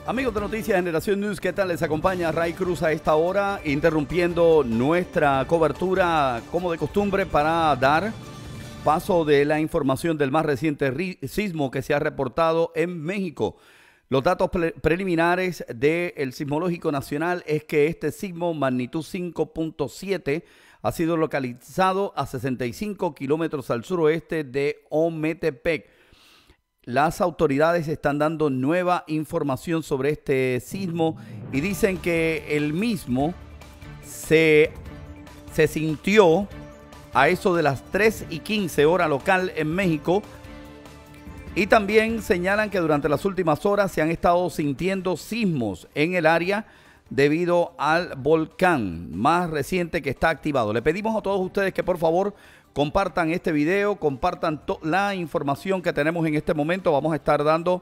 Amigos de Noticias Generación News, ¿qué tal? Les acompaña Ray Cruz a esta hora, interrumpiendo nuestra cobertura como de costumbre para dar paso de la información del más reciente sismo que se ha reportado en México. Los datos preliminares del Sismológico Nacional es que este sismo magnitud 5.7 ha sido localizado a 65 kilómetros al suroeste de Ometepec. Las autoridades están dando nueva información sobre este sismo y dicen que el mismo se sintió a eso de las 3:15 hora local en México, y también señalan que durante las últimas horas se han estado sintiendo sismos en el área debido al volcán más reciente que está activado. Le pedimos a todos ustedes que por favor compartan este video, compartan la información que tenemos en este momento. Vamos a estar dando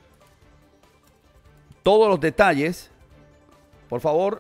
todos los detalles. Por favor,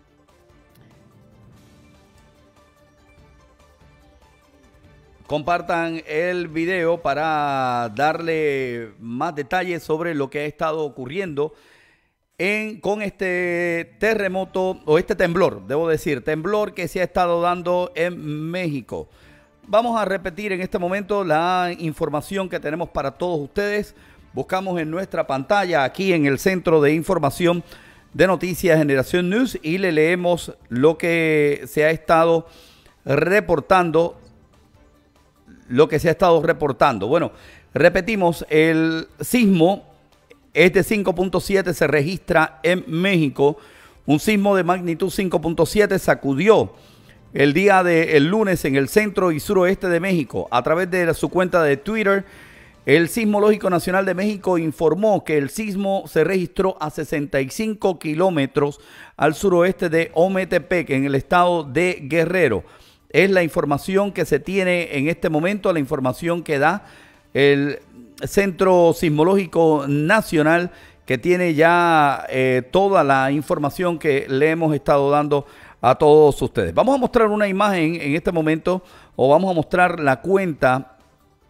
compartan el video para darle más detalles sobre lo que ha estado ocurriendo con este terremoto, o este temblor, debo decir, temblor que se ha estado dando en México. Vamos a repetir en este momento la información que tenemos para todos ustedes. Buscamos en nuestra pantalla, aquí en el centro de información de Noticias Generación News, y le leemos lo que se ha estado reportando. Bueno, repetimos, el sismo es de 5.7, se registra en México. Un sismo de magnitud 5.7 sacudió el día del lunes en el centro y suroeste de México. A través de su cuenta de Twitter, el Sismológico Nacional de México informó que el sismo se registró a 65 kilómetros al suroeste de Ometepec, en el estado de Guerrero. Es la información que se tiene en este momento, la información que da el Centro Sismológico Nacional, que tiene ya toda la información que le hemos estado dando a todos ustedes. Vamos a mostrar una imagen en este momento, o vamos a mostrar la cuenta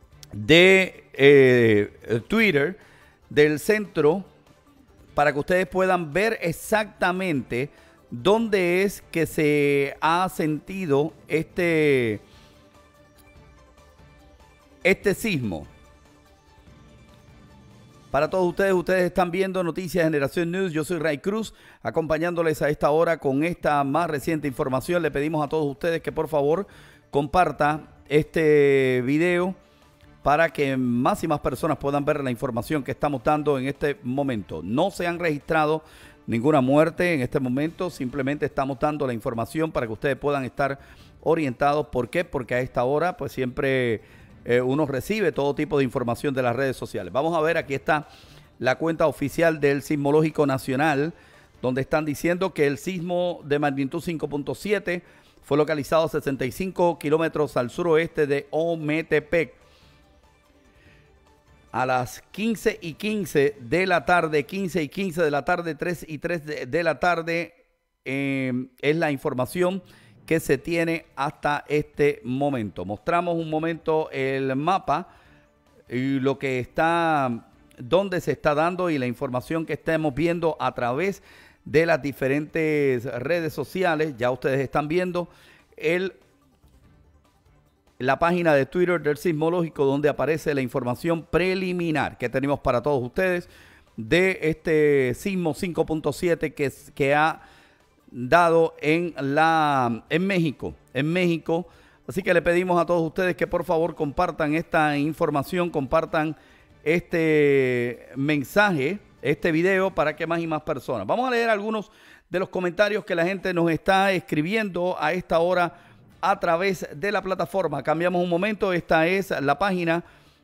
de Twitter del centro, para que ustedes puedan ver exactamente dónde es que se ha sentido este sismo. Para todos ustedes están viendo Noticias Generación News. Yo soy Ray Cruz, acompañándoles a esta hora con esta más reciente información. Le pedimos a todos ustedes que por favor compartan este video para que más y más personas puedan ver la información que estamos dando en este momento. No se han registrado ninguna muerte en este momento, simplemente estamos dando la información para que ustedes puedan estar orientados. ¿Por qué? Porque a esta hora pues siempre uno recibe todo tipo de información de las redes sociales. Vamos a ver, aquí está la cuenta oficial del Sismológico Nacional, donde están diciendo que el sismo de magnitud 5.7 fue localizado a 65 kilómetros al suroeste de Ometepec. A las 15:15 de la tarde, 15:15 de la tarde, 3:03 de la tarde, es la información que se tiene hasta este momento. Mostramos un momento el mapa y lo que está, dónde se está dando, y la información que estamos viendo a través de las diferentes redes sociales. Ya ustedes están viendo la página de Twitter del Sismológico, donde aparece la información preliminar que tenemos para todos ustedes de este sismo 5.7 que ha dado en México. Así que le pedimos a todos ustedes que por favor compartan esta información, compartan este mensaje, este video, para que más y más personas. Vamos a leer algunos de los comentarios que la gente nos está escribiendo a esta hora a través de la plataforma. Cambiamos un momento. Esta es la página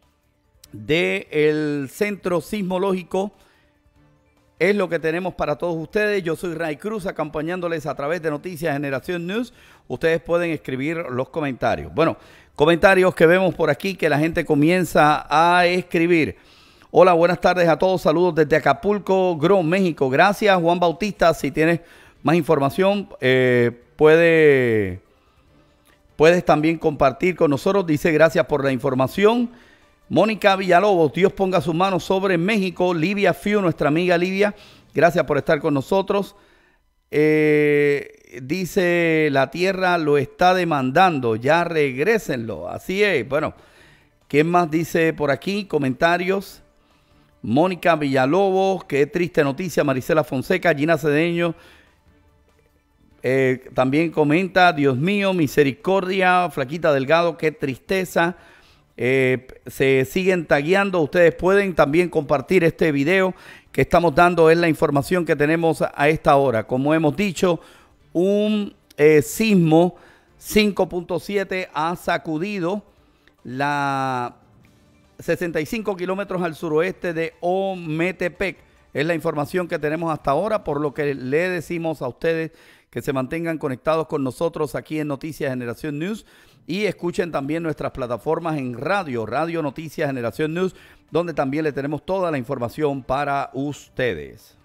del Centro Sismológico. Es lo que tenemos para todos ustedes. Yo soy Ray Cruz, acompañándoles a través de Noticias Generación News. Ustedes pueden escribir los comentarios. Bueno, comentarios que vemos por aquí que la gente comienza a escribir. Hola, buenas tardes a todos. Saludos desde Acapulco, Gro, México. Gracias, Juan Bautista. Si tienes más información, puedes también compartir con nosotros. Dice, gracias por la información. Mónica Villalobos, Dios ponga sus manos sobre México. Livia Fiu, nuestra amiga Livia, Gracias por estar con nosotros. Dice, la tierra lo está demandando, ya regrésenlo. Así es. Bueno, ¿quién más dice por aquí? Comentarios. Mónica Villalobos, qué triste noticia. Marisela Fonseca, Gina Cedeño. También comenta, Dios mío, misericordia. Flaquita Delgado, qué tristeza. Se siguen tagueando. Ustedes pueden también compartir este video que estamos dando. Es la información que tenemos a esta hora. Como hemos dicho, un sismo 5.7 ha sacudido la 65 kilómetros al suroeste de Ometepec. Es la información que tenemos hasta ahora, por lo que le decimos a ustedes que se mantengan conectados con nosotros aquí en Noticias Generación News y escuchen también nuestras plataformas en Radio Noticias Generación News, donde también le tenemos toda la información para ustedes.